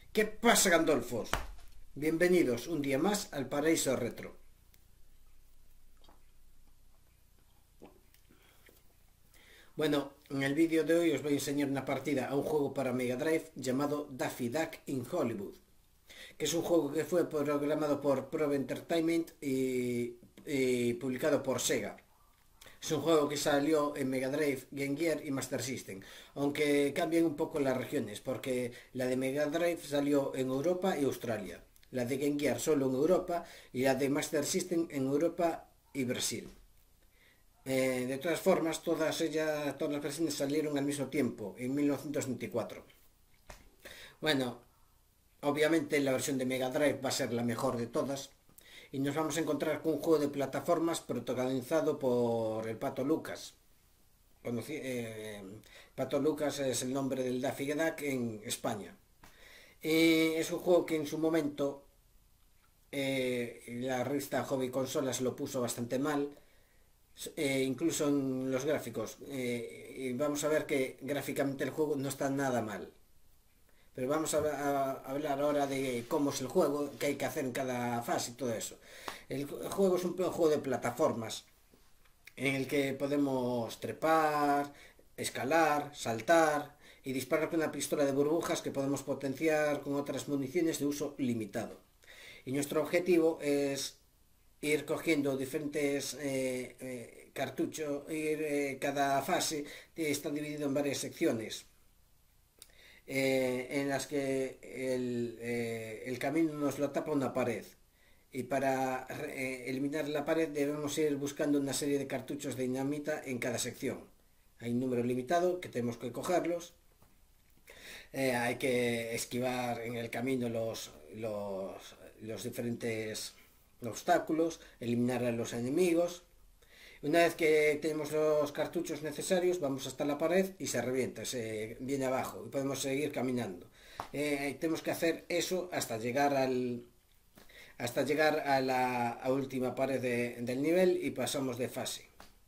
¿Qué pasa, Gandolfos? Bienvenidos un día más al Paraíso Retro. Bueno, en el vídeo de hoy os voy a enseñar una partida a un juego para Mega Drive llamado Daffy Duck in Hollywood, que es un juego que fue programado por Probe Entertainment y publicado por Sega. Es un juego que salió en Mega Drive, Game Gear y Master System, aunque cambian un poco las regiones, porque la de Mega Drive salió en Europa y Australia, la de Game Gear solo en Europa y la de Master System en Europa y Brasil. De todas formas, todas las versiones salieron al mismo tiempo, en 1994. Bueno, obviamente la versión de Mega Drive va a ser la mejor de todas, y nos vamos a encontrar con un juego de plataformas protagonizado por el Pato Lucas. Pato Lucas es el nombre del Daffy Duck en España. Es un juego que en su momento la revista Hobby Consolas lo puso bastante mal, incluso en los gráficos. Y vamos a ver que gráficamente el juego no está nada mal. Pero vamos a hablar ahora de cómo es el juego, qué hay que hacer en cada fase y todo eso. El juego es un juego de plataformas en el que podemos trepar, escalar, saltar y disparar con una pistola de burbujas que podemos potenciar con otras municiones de uso limitado. Y nuestro objetivo es ir cogiendo diferentes cartuchos, cada fase está dividido en varias secciones. En las que el camino nos lo tapa una pared, y para eliminar la pared debemos ir buscando una serie de cartuchos de dinamita en cada sección. Hay un número limitado que tenemos que cogerlos. Hay que esquivar en el camino los diferentes obstáculos, eliminar a los enemigos. Una vez que tenemos los cartuchos necesarios, vamos hasta la pared y se revienta, se viene abajo y podemos seguir caminando. Tenemos que hacer eso hasta llegar a la última pared del nivel y pasamos de fase.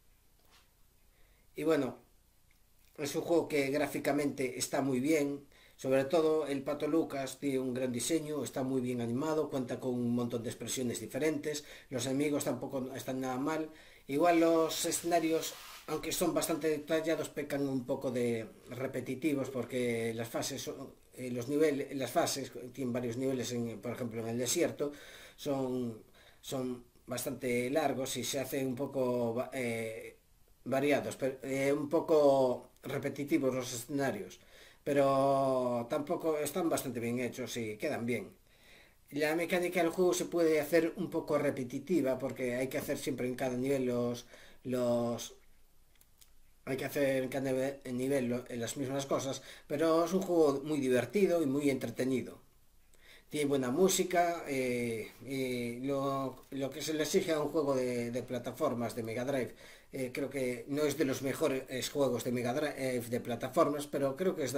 Y bueno, es un juego que gráficamente está muy bien. Sobre todo el Pato Lucas tiene un gran diseño, está muy bien animado, cuenta con un montón de expresiones diferentes, los enemigos tampoco están nada mal. Igual los escenarios, aunque son bastante detallados, pecan un poco de repetitivos, porque las fases, las fases tienen varios niveles, por ejemplo en el desierto, son bastante largos y se hacen un poco variados, un poco repetitivos los escenarios, pero tampoco están bastante bien hechos y quedan bien. La mecánica del juego se puede hacer un poco repetitiva, porque hay que hacer siempre en cada nivel hay que hacer en cada nivel las mismas cosas, pero es un juego muy divertido y muy entretenido. Tiene buena música, lo que se le exige a un juego de plataformas de Mega Drive. Creo que no es de los mejores juegos de Mega Drive de plataformas, pero creo que es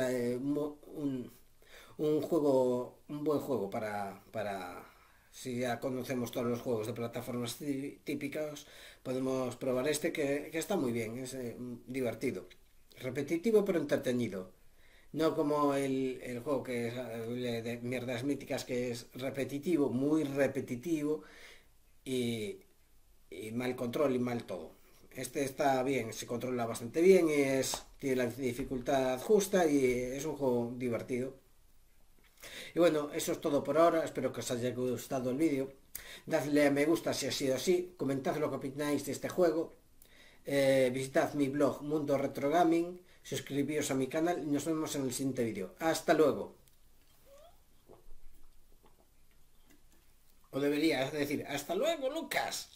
un buen juego para si ya conocemos todos los juegos de plataformas típicos, podemos probar este que está muy bien, es divertido, repetitivo pero entretenido. No como el juego que es de mierdas míticas, que es repetitivo, muy repetitivo y mal control y mal todo. Este está bien, se controla bastante bien, tiene la dificultad justa y es un juego divertido. Y bueno, eso es todo por ahora, espero que os haya gustado el vídeo. Dadle a me gusta si ha sido así, comentad lo que opináis de este juego, visitad mi blog Mundo Retro Gaming, suscribíos a mi canal y nos vemos en el siguiente vídeo. Hasta luego. O debería decir, hasta luego, Lucas.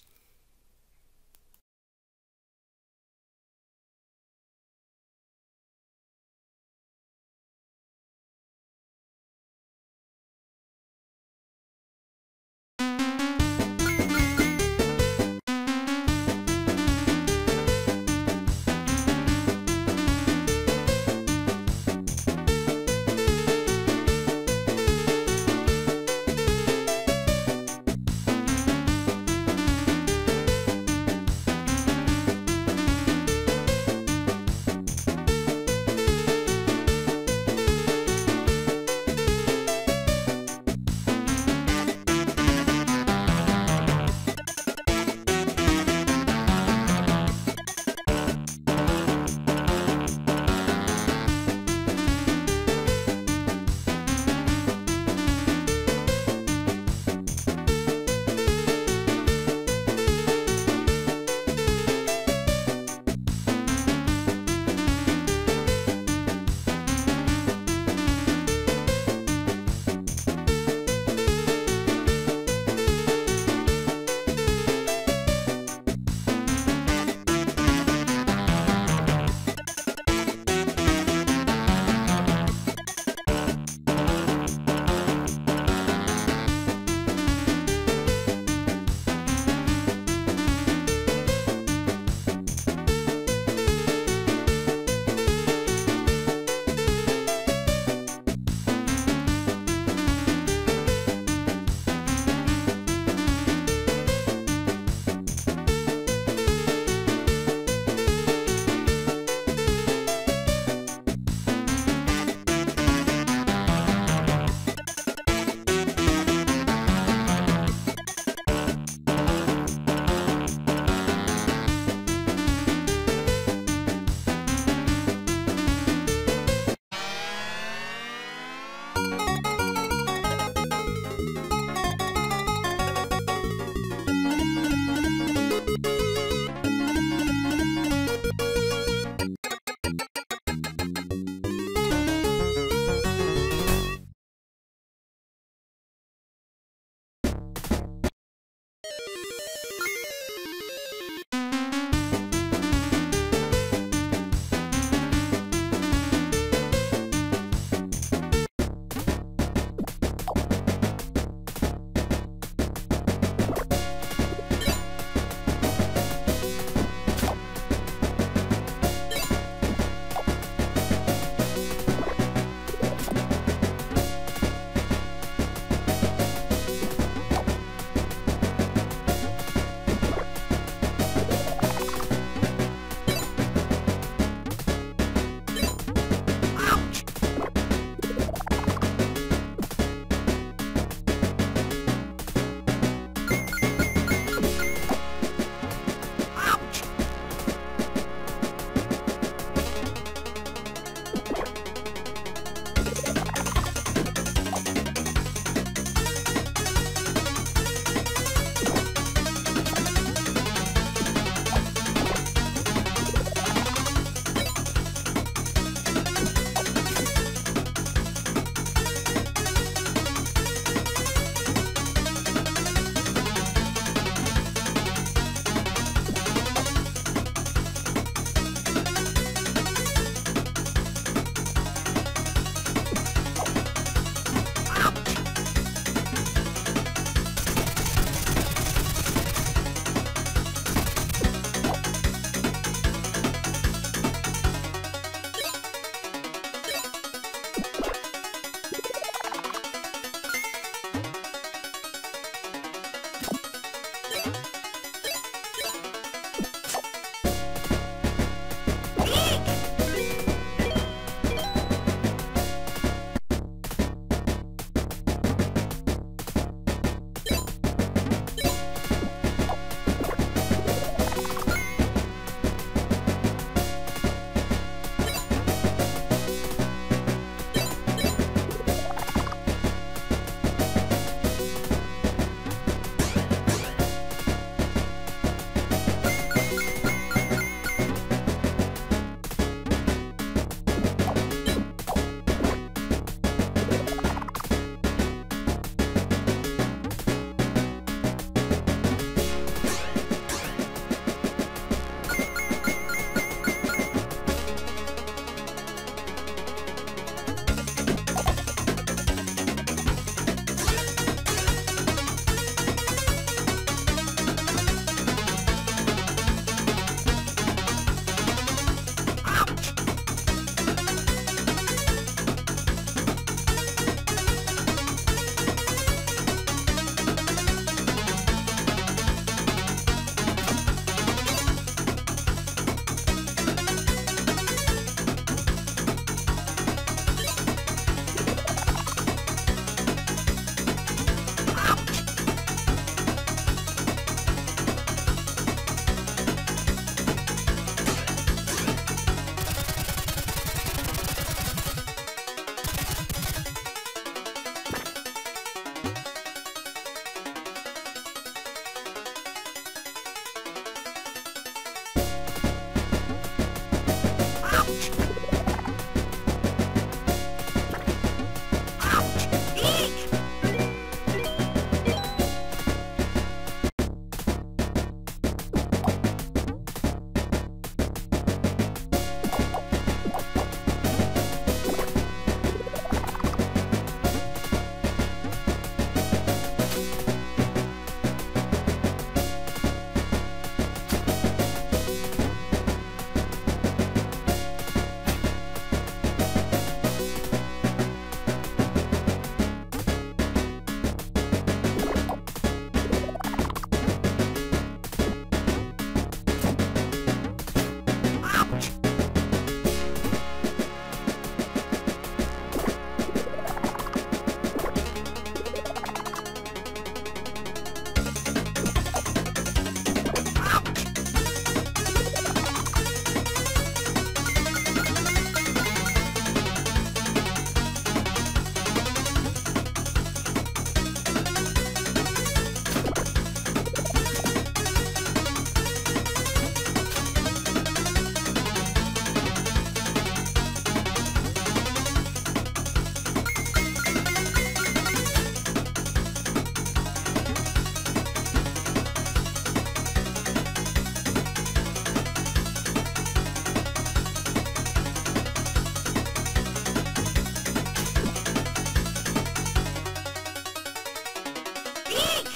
Geek.